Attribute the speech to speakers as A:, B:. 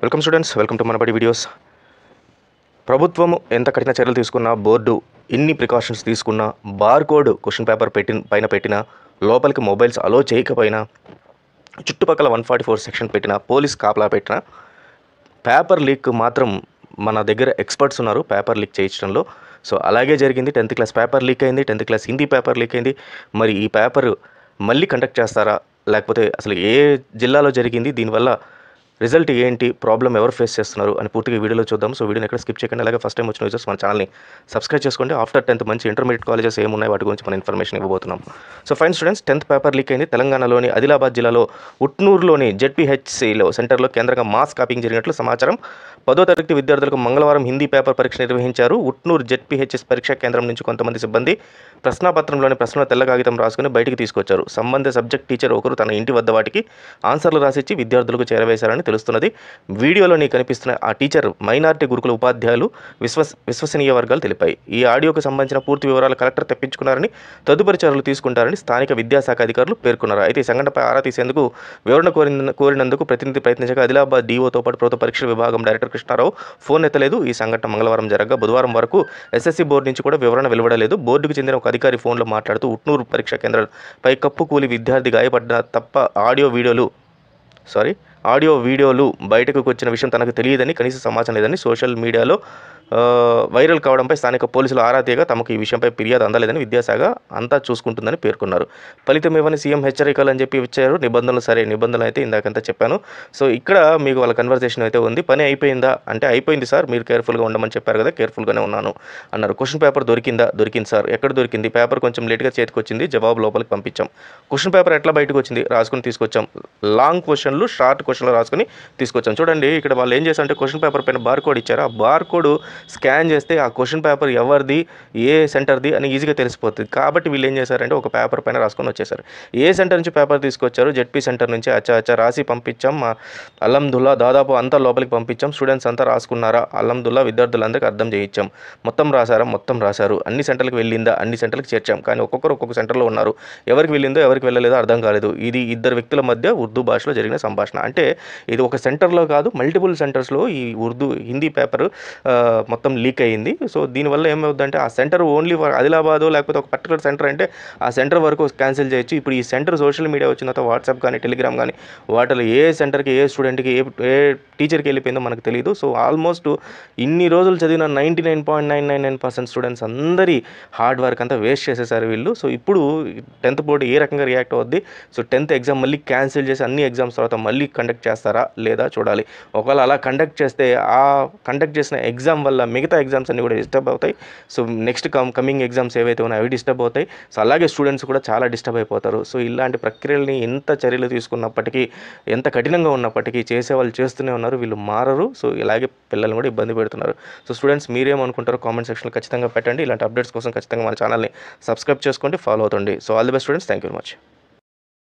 A: Welcome students, welcome to Manabadi videos. ప్రభుత్వం ఎంత కఠిన చర్యలు తీసుకున్నా, బోర్డు ఇన్ని ప్రికాషన్స్ తీసుకున్నా, బార్కోడ్ క్వశ్చన్ పేపర్ పైన పెట్టినా, లోపలికి మొబైల్స్ అలో చేయకపోయినా, చుట్టుపక్కల 144 సెక్షన్ పెట్టినా, పోలీస్ కాపలా పెట్టినా, పేపర్ లీక్ మాత్రం మన దగ్గర ఎక్స్పర్ట్స్ ఉన్నారు పేపర్ లీక్ చేయించడంలో. సో అలాగే జరిగింది. 10th క్లాస్ పేపర్ లీక్ అయింది, 10th class Hindi paper leak అయింది. మరి ఈ పేపర్ మళ్ళీ కండక్ట్ చేస్తారా, లేకపోతే అసలు ఏ జిల్లాలో జరిగింది, దీనివల్ల రిజల్ట్ ఏంటి, ప్రాబ్లం ఎవరు ఫేస్ చేస్తున్నారు అని పూర్తిగా వీడియోలో చూద్దాం. సో వీడియోని ఎక్కడ స్కిప్ చేయకండి. అలాగే ఫస్ట్ టైం వచ్చిన యూజర్స్ మన ఛానల్ని సబ్స్క్రైబ్ చేసుకోండి. ఆఫ్టర్ 10th మంచి ఇంటర్మీడియట్ కాలేజెస్ ఏమున్నాయి వాటి గురించి మన ఇన్ఫర్మేషన్ ఇవ్వబోతున్నాం. So fine students, 10th paper leak అయింది. తెలంగాణలోని ఆదిలాబాద్ జిల్లాలో ఉట్నూరులోని జెడ్పీహెచ్సిలో సెంటర్లో కేంద్రంగా మాస్ కాపింగ్ జరిగినట్లు సమాచారం. 10వ తరగతి విద్యార్థులకు మంగళవారం హిందీ పేపర్ పరీక్ష నిర్వహించారు. ఉట్నూరు జెడ్పీహెచ్ఎస్ పరీక్షా కేంద్రం నుంచి కొంతమంది సిబ్బంది ప్రశ్నాపత్రంలోని ప్రశ్నలు తెల్ల కాగితం రాసుకుని బయటికి తీసుకొచ్చారు. సంబంధిత సబ్జెక్ట్ టీచర్ ఒకరు తన ఇంటి వద్ద వాటికి ఆన్సర్లు రాసిచ్చి విద్యార్థులకు చేరవేశారని తెలుస్తున్నది. వీడియోలోని కనిపిస్తున్న ఆ టీచర్ మైనారిటీ గురుకుల ఉపాధ్యాయులు విశ్వసనీయ వర్గాలు తెలిపాయి. ఈ ఆడియోకు సంబంధించిన పూర్తి వివరాలు కలెక్టర్ తెప్పించుకున్నారని, తదుపరి చర్యలు తీసుకుంటారని స్థానిక విద్యాశాఖ అధికారులు పేర్కొన్నారు. అయితే ఈ సంఘటనపై ఆరా తీసేందుకు వివరణ కోరినందుకు ప్రతినిధి ప్రయత్నించగా ఆదిలాబాద్ డీఓతో పాటు ప్రభుత్వ పరీక్షల విభాగం డైరెక్టర్ కృష్ణారావు ఫోన్ ఎత్తలేదు. ఈ సంఘటన మంగళవారం జరగగా బుధవారం వరకు ఎస్ఎస్సీ బోర్డు నుంచి కూడా వివరణ వెలువడలేదు. బోర్డుకు చెందిన ఒక అధికారి ఫోన్లో మాట్లాడుతూ ఉట్నూరు పరీక్షా కేంద్రంపై కప్పు కూలి విద్యార్థి గాయపడ్డ తప్ప ఆడియో వీడియోలు బయటకు వచ్చిన విషయం తనకు తెలియదని, కనీస సమాచారం లేదని సోషల్ మీడియాలో వైరల్ కావడంపై స్థానిక పోలీసులు ఆరా తీయగా తమకు ఈ విషయంపై ఫిర్యాదు అందలేదని, విద్యాశాఖ అంతా చూసుకుంటుందని పేర్కొన్నారు. ఫలితం ఇవ్వని సీఎం హెచ్చరికలు అని చెప్పి ఇచ్చారు. నిబంధనలు అయితే ఇందాకంతా చెప్పాను. సో ఇక్కడ మీకు వాళ్ళ కన్వర్సేషన్ అయితే ఉంది. పని అయిపోయిందా అంటే అయిపోయింది సార్, మీరు కేర్ఫుల్గా ఉండమని చెప్పారు కదా, కేర్ఫుల్గానే ఉన్నాను అన్నారు. క్వశ్చన్ పేపర్ దొరికింది సార్. ఎక్కడ దొరికింది? పేపర్ కొంచెం లేట్గా చేతికి వచ్చింది, జవాబు లోపలికి పంపించాం. క్వశ్చన్ పేపర్ ఎట్లా బయటకు వచ్చింది? రాసుకుని తీసుకొచ్చాం. లాంగ్ క్వశ్చన్లు, షార్ట్ క్వశ్చన్లు రాసుకుని తీసుకొచ్చాం. చూడండి ఇక్కడ వాళ్ళు ఏం చేశారంటే క్వశ్చన్ పేపర్ పైన బార్కోడ్ ఇచ్చారు. ఆ బార్కోడ్ స్కాన్ చేస్తే ఆ క్వశ్చన్ పేపర్ ఎవరిది, ఏ సెంటర్ది అని ఈజీగా తెలిసిపోతుంది. కాబట్టి వీళ్ళు ఏం చేశారంటే ఒక పేపర్ పైన రాసుకొని వచ్చేసారు. ఏ సెంటర్ నుంచి పేపర్ తీసుకొచ్చారు? జెడ్పీ సెంటర్ నుంచి. అచ్చా రాసి పంపించాం. అల్హమ్దుల్లా దాదాపు అంతా లోపలికి పంపించాం. స్టూడెంట్స్ అంతా రాసుకున్నారా? అల్హమ్దుల్లా విద్యార్థులందరికీ అర్థం చేయించాం. మొత్తం రాశారు. అన్ని సెంటర్లకు వెళ్ళిందా? అన్ని సెంటర్లకు చేర్చాం. కానీ ఒక్కొక్క సెంటర్లో ఉన్నారు. ఎవరికి వెళ్ళిందో ఎవరికి వెళ్ళలేదో అర్థం కాలేదు. ఇది ఇద్దరు వ్యక్తుల మధ్య ఉర్దూ భాషలో జరిగిన సంభాషణ. అంటే ఇది ఒక సెంటర్లో కాదు, మల్టిపుల్ సెంటర్స్లో ఈ హిందీ పేపర్ మొత్తం లీక్ అయ్యింది. సో దీనివల్ల ఏమవుతుందంటే ఆ సెంటర్ ఓన్లీ ఆదిలాబాద్ లేకపోతే ఒక పర్టికులర్ సెంటర్ అంటే ఆ సెంటర్ వరకు క్యాన్సిల్ చేయొచ్చు. ఇప్పుడు ఈ సెంటర్ సోషల్ మీడియా వచ్చిన తర్వాత వాట్సాప్ కానీ, టెలిగ్రామ్ కానీ వాటిలో ఏ సెంటర్కి, ఏ స్టూడెంట్కి, ఏ టీచర్కి వెళ్ళిపోయిందో మనకు తెలియదు. సో ఆల్మోస్ట్ ఇన్ని రోజులు చదివిన 99.999% స్టూడెంట్స్ అందరి హార్డ్ వర్క్ అంతా వేస్ట్ చేసేసారు వీళ్ళు. సో ఇప్పుడు 10th బోర్డు ఏ రకంగా రియాక్ట్ అవుద్ది? సో 10th ఎగ్జామ్ మళ్ళీ క్యాన్సిల్ చేసి అన్ని ఎగ్జామ్స్ తర్వాత మళ్ళీ కండక్ట్ చేస్తారా లేదా చూడాలి. ఒకవేళ అలా కండక్ట్ చేస్తే ఆ కండక్ట్ చేసిన ఎగ్జామ్ వల్ల మిగతా ఎగ్జామ్స్ అన్నీ కూడా డిస్టర్బ్ అవుతాయి. సో నెక్స్ట్ కమింగ్ ఎగ్జామ్స్ ఏవైతే ఉన్నాయో అవి డిస్టర్బ్ అవుతాయి. సో అలాగే స్టూడెంట్స్ కూడా చాలా డిస్టర్బ్ అయిపోతారు. సో ఇలాంటి ప్రక్రియల్ని ఎంత చర్యలు తీసుకున్నప్పటికీ, ఎంత కఠినంగా ఉన్నప్పటికీ చేసేవాళ్ళు చేస్తూనే ఉన్నారు. వీళ్ళు మారరు. సో ఇలాగే పిల్లల్ని కూడా ఇబ్బంది పెడుతున్నారు. సో స్టూడెంట్స్ మీరేమనుకుంటారో కామెంట్ సెక్షన్లో ఖచ్చితంగా పెట్టండి. ఇలాంటి అప్డేట్స్ కోసం ఖచ్చితంగా మన ఛానల్ని సబ్స్క్రైబ్ చేసుకోండి, ఫాలో అవుతుంది. So all the best students, thank you very much.